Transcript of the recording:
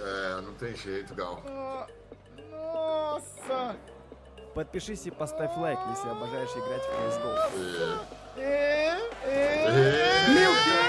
É, não tem jeito, Gal. Nossa! Подпишись и поставь лайк, если обожаешь играть в CSGO. Meu Deus!